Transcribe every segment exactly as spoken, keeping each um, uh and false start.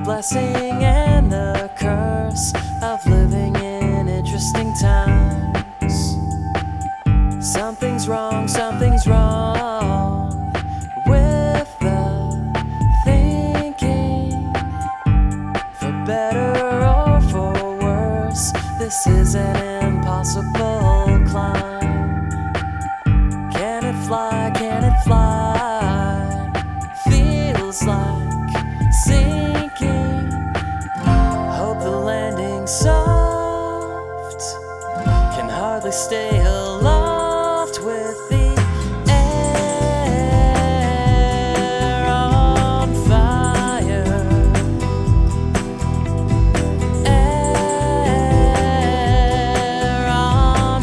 blessing and the curse of living in interesting times. Something's wrong, something's wrong with the thinking. For better or for worse, this is an impossible climb. Can it fly, can it fly? Feels like sinking. Hope the landing's soft. Can hardly stay aloft with the air on fire. Air on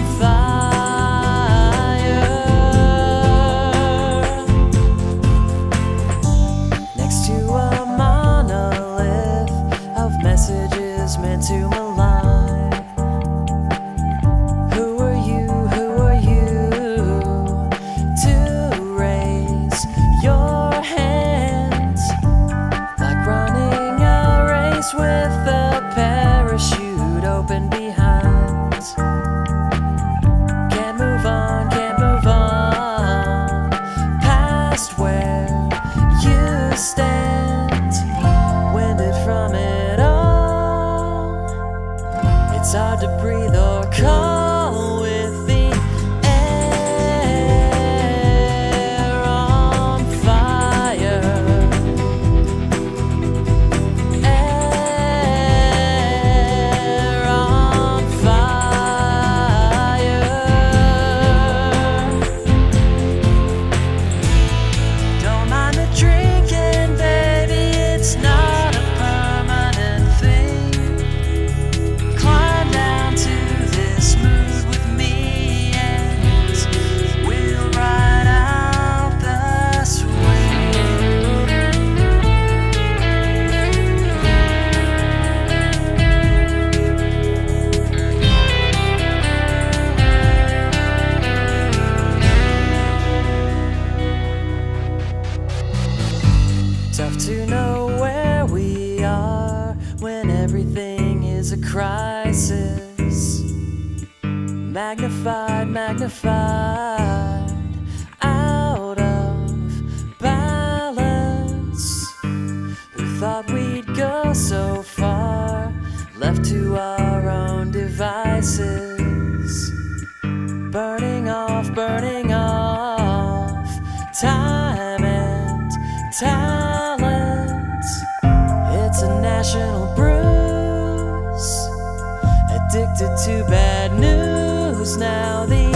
fire. Next to a monolith of messages meant to malign. Who are you, who are you to raise your hand? Like running a race with the parachute open behind. Can't move on, can't move on past where you stand. Winded from it all, it's hard to breathe or call with the air on fire. Air on fire. Don't mind the drinking, baby, it's not a permanent thing. Climb down to this mood with me and we'll ride out the swing. Tough to know where we are when everything is a crisis. Magnified, magnified, out of balance. Who thought we'd go so far, left to our own devices? Burning off, burning off time and talent. It's a national bruise, addicted to bad news. Now the